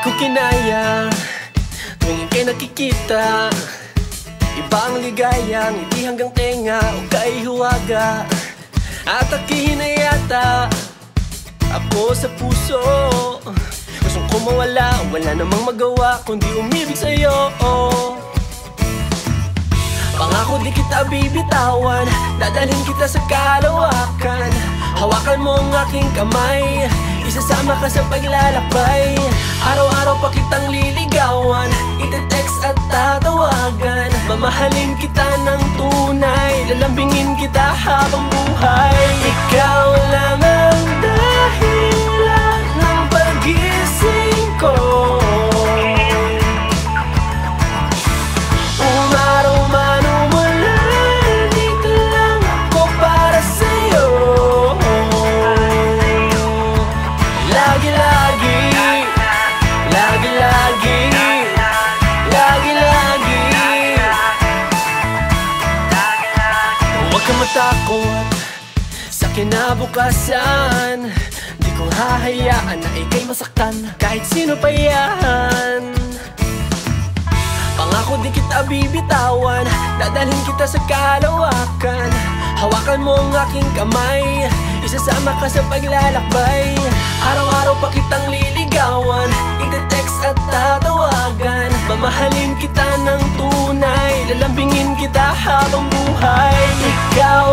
ko kinaya tuwing ika'y nakikita. Ibang ligaya, ngiti hanggang tenga o kay huwaga. At akihin na yata ako sa puso. Gustong ko mawala, wala namang magawa kundi umibig sa'yo. Pangako di kita bibitawan, dadalhin kita sa kalawakan. Hawakan mo ang aking kamay, isasama ka sa paglalakbay. Araw-araw pa kitang liligawan, ite-text at tatawagan. Mamahalin kita ng tunay, lalambingin kita habang buhay. Ikaw lang ang dahilan ng pag-gising ko. Umaraw man umulan, dito lang ako para sa'yo. Lagi-lagi, lagi-lagi, lagi-lagi. Huwag kang matakot sa kinabukasan. Di ko hahayaan na ika'y masaktan kahit sino pa yan. Pangako di kita bibitawan, dadalhin kita sa kalawakan. Hawakan mo ang aking kamay, isasama ka sa paglalakbay. Araw-araw pa kitang liligawan, ite-text at tatawagan. Mamahalin kita ng tunay, lalambingin kita habang buhay. Ikaw